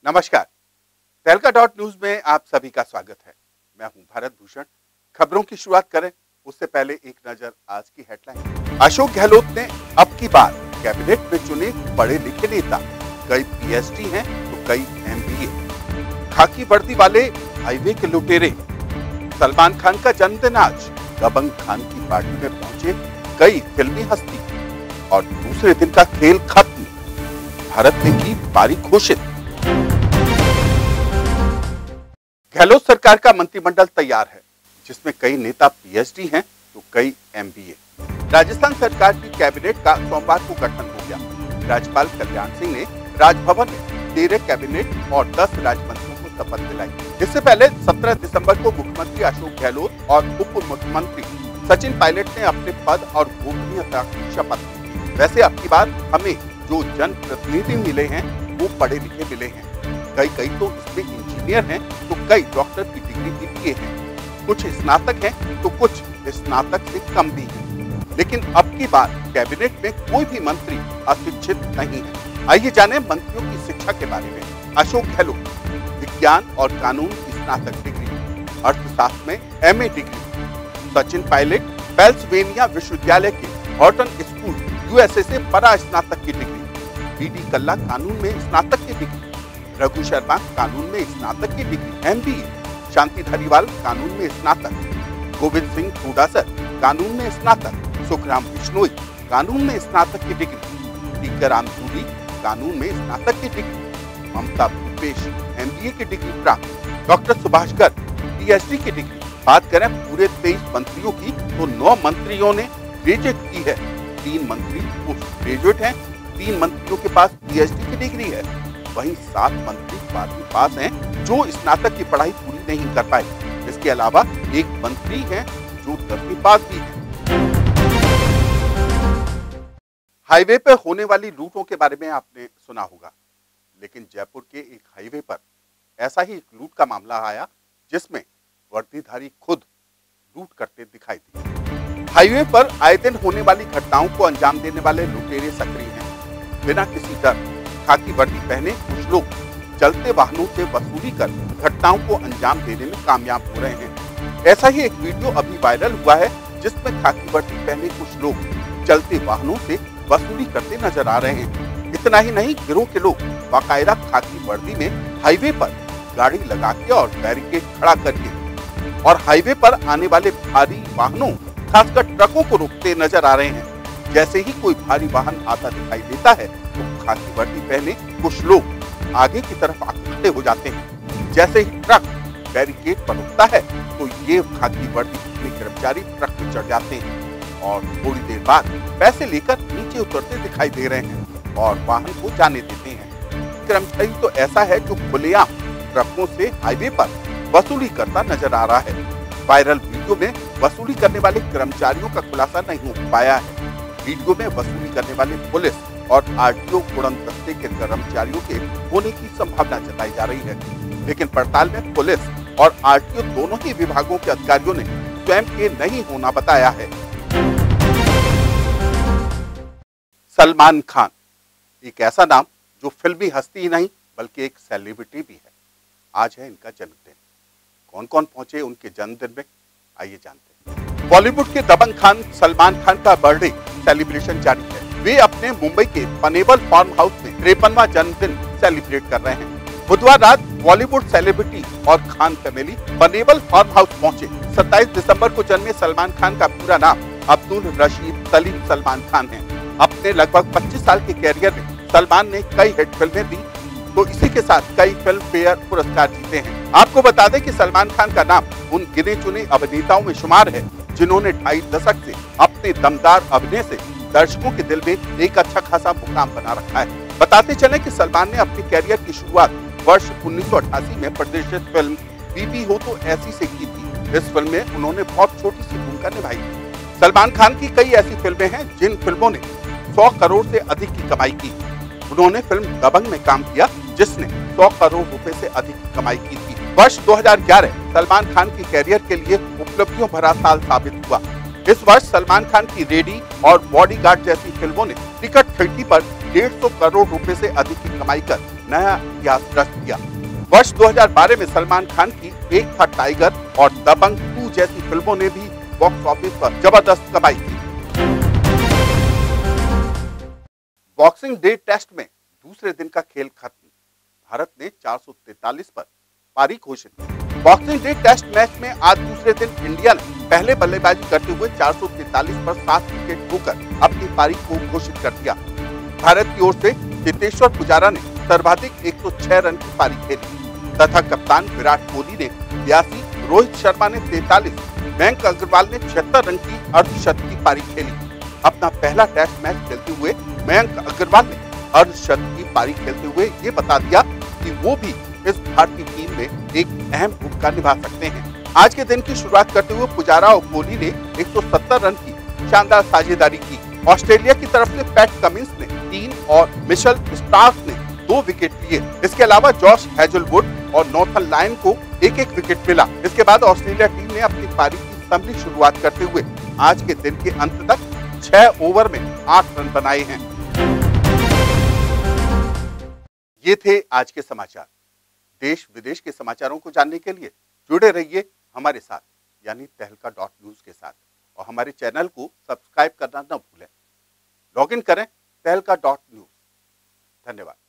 नमस्कार। तहलका dot news में आप सभी का स्वागत है। मैं हूं भारत भूषण। खबरों की शुरुआत करें उससे पहले एक नजर आज की हेडलाइन। अशोक गहलोत ने अब की बार कैबिनेट में चुने पढ़े लिखे नेता, कई पीएचडी हैं तो कई एमबीए। खाकी वर्दी वाले हाईवे के लुटेरे। सलमान खान का जन्मदिन आज, दबंग खान की पार्टी में पहुंचे कई फिल्मी हस्ती और दूसरे दिन का खेल खत्म, भारत ने की पारी घोषित। गहलोत सरकार का मंत्रिमंडल तैयार है, जिसमें कई नेता पीएचडी हैं तो कई एमबीए। राजस्थान सरकार की कैबिनेट का सोमवार को गठन हो गया। राज्यपाल कल्याण सिंह ने राजभवन में 13 कैबिनेट और 10 राज्यमंत्रियों को शपथ दिलाई। इससे पहले 17 दिसंबर को मुख्यमंत्री अशोक गहलोत और उप मुख्यमंत्री सचिन पायलट ने अपने पद और गोपनीयता की शपथ ली थी। वैसे अब की बार हमें जो जनप्रतिनिधि मिले हैं वो पढ़े लिखे मिले हैं। कई तो इसमें इंजीनियर हैं तो कई डॉक्टर की डिग्री भी लिए हैं, कुछ स्नातक हैं तो कुछ स्नातक से कम भी हैं। लेकिन अब की बार कैबिनेट में कोई भी मंत्री अशिक्षित नहीं है। आइए जानें मंत्रियों की शिक्षा के बारे में। अशोक गहलोत विज्ञान और कानून की स्नातक डिग्री, अर्थशास्त्र में MA degree. Sachin Pilot Pennsylvania विश्वविद्यालय के हॉर्टन स्कूल यूएसए से परा स्नातक की डिग्री। बीडी कल्ला कानून में स्नातक की डिग्री। रघु शर्मा कानून में स्नातक की डिग्री एमबीए। शांति धारीवाल कानून में स्नातक। गोविंद सिंह चौडासर कानून में स्नातक। सुखराम बिश्नोई कानून में स्नातक की डिग्री। टीकाराम जूली कानून में स्नातक की डिग्री। ममता भूपेश एमबीए की डिग्री प्राप्त। डॉक्टर सुभाष गर्ग पीएचडी की डिग्री। बात करें पूरे 23 मंत्रियों की तो 9 मंत्रियों ने ग्रेजुएट की है, 3 मंत्री पोस्ट ग्रेजुएट हैं, 3 मंत्रियों के पास पीएचडी की डिग्री है। वहीं 7 मंत्री 12वीं पास हैं जो स्नातक की पढ़ाई पूरी नहीं कर पाए। इसके अलावा एक मंत्री हैं जो 10वीं पास भी हैं। हाईवे पर होने वाली लूटों के बारे में आपने सुना होगा, लेकिन जयपुर के एक हाईवे पर ऐसा ही एक लूट का मामला आया जिसमें वर्दीधारी खुद लूट करते दिखाई दिए। हाईवे पर आए दिन होने वाली घटनाओं को अंजाम देने वाले लुटेरे सक्रिय हैं। बिना किसी डर खाकी वर्दी पहने कुछ लोग चलते वाहनों से वसूली कर घटनाओं को अंजाम देने में कामयाब हो रहे हैं। ऐसा ही एक वीडियो अभी वायरल हुआ है जिसमें खाकी वर्दी पहने कुछ लोग चलते वाहनों से वसूली करते नजर आ रहे हैं। इतना ही नहीं, गिरोह के लोग बाकायदा खाकी वर्दी में हाईवे पर गाड़ी लगा के और बैरिकेड खड़ा करके और हाईवे पर आने वाले भारी वाहनों खासकर ट्रकों को रोकते नजर आ रहे हैं। जैसे ही कोई भारी वाहन आता दिखाई देता है तो खाकी वर्दी पहने कुछ लोग आगे की तरफ खड़े हो जाते हैं। जैसे ही ट्रक बैरिकेड पर रुकता है तो ये खाकी वर्दी के कर्मचारी ट्रक पर चढ़ जाते हैं और थोड़ी देर बाद पैसे लेकर नीचे उतरते दिखाई दे रहे हैं और वाहन को जाने देते हैं। कर्मचारी तो ऐसा है जो खुलेआम ट्रकों से हाईवे पर वसूली करता नजर आ रहा है। वायरल वीडियो में वसूली करने वाले कर्मचारियों का खुलासा नहीं हो पाया है। वीडियो में वसूली करने वाले पुलिस और आरटीओ उड़न दस्ते के कर्मचारियों के होने की संभावना जताई जा रही है, लेकिन पड़ताल में पुलिस और आरटीओ दोनों ही विभागों के अधिकारियों ने स्वयं के नहीं होना बताया है। सलमान खान एक ऐसा नाम जो फिल्मी हस्ती ही नहीं बल्कि एक सेलिब्रिटी भी है। आज है इनका जन्मदिन। कौन कौन पहुंचे उनके जन्मदिन में, आइए जानते हैं। बॉलीवुड के दबंग खान सलमान खान का बर्थडे सेलिब्रेशन जारी है। वे अपने मुंबई के पनेवल फार्म हाउस में 53वां जन्मदिन सेलिब्रेट कर रहे हैं। बुधवार रात बॉलीवुड सेलिब्रिटी और Khan family Panvel farm house पहुंचे। 27 दिसंबर को जन्मे सलमान खान का पूरा नाम अब्दुल रशीद सलीम सलमान खान है। अपने लगभग 25 साल के कैरियर में सलमान ने कई हिट फिल्में दी तो इसी के साथ कई फिल्म फेयर पुरस्कार जीते हैं। आपको बता दें कि सलमान खान का नाम उन गिने चुने अभिनेताओं में शुमार है जिन्होंने 2.5 दशक से अपने दमदार अभिनय से दर्शकों के दिल में एक अच्छा खासा मुकाम बना रखा है। बताते चले कि सलमान ने अपने कैरियर की शुरुआत वर्ष 1988 में प्रदर्शित फिल्म बीबी हो तो ऐसी से की थी। इस फिल्म में उन्होंने बहुत छोटी सी भूमिका निभाई थी। सलमान खान की कई ऐसी फिल्में हैं जिन फिल्मों ने 100 करोड़ से अधिक की कमाई की। उन्होंने फिल्म दबंग में काम किया जिसने 100 करोड़ रुपए से अधिक की कमाई की थी। वर्ष 2011 सलमान खान के कैरियर के लिए उपलब्धियों भरा साल साबित हुआ। इस वर्ष सलमान खान की रेडी और बॉडीगार्ड जैसी फिल्मों ने टिकट खिड़की पर 150 करोड़ रुपए से अधिक की कमाई कर नया इतिहास रच दिया। वर्ष 2012 में सलमान खान की एक था टाइगर और दबंग 2 जैसी फिल्मों ने भी बॉक्स ऑफिस पर जबरदस्त कमाई की। बॉक्सिंग डे टेस्ट में दूसरे दिन का खेल खत्म। भारत ने 443 पर पारी घोषित की। बॉक्सिंग डे टेस्ट मैच में आज दूसरे दिन इंडिया ने पहले बल्लेबाजी करते हुए 443 पर 7 विकेट खोकर अपनी पारी को घोषित कर दिया। भारत की ओर से चेतेश्वर पुजारा ने सर्वाधिक 106 रन की पारी खेली तथा कप्तान विराट कोहली ने 82, रोहित शर्मा ने 43, मयंक अग्रवाल ने 76 रन की अर्धशतकीय पारी खेली। अपना पहला टेस्ट मैच खेलते हुए मयंक अग्रवाल ने अर्धशतकीय पारी खेलते हुए ये बता दिया कि वो भी इस भारतीय टीम में एक अहम भूमिका निभा सकते हैं। आज के दिन की शुरुआत करते हुए पुजारा और कोहली ने 170 रन की शानदार साझेदारी की। ऑस्ट्रेलिया की तरफ से पैट कमिंस ने 3 और मिशेल स्टार्क ने 2 विकेट लिए। इसके अलावा जॉश हेजलवुड और नॉर्थन लायन को एक-एक विकेट मिला। इसके बाद ऑस्ट्रेलिया टीम ने अपनी पारी की संभली शुरुआत करते हुए आज के दिन के अंत तक 6 ओवर में 8 रन बनाए हैं। ये थे आज के समाचार। देश विदेश के समाचारों को जानने के लिए जुड़े रहिए हमारे साथ यानी तहलका.न्यूज के साथ और हमारे चैनल को सब्सक्राइब करना न भूलें। लॉगिन करें तहलका.न्यूज। धन्यवाद।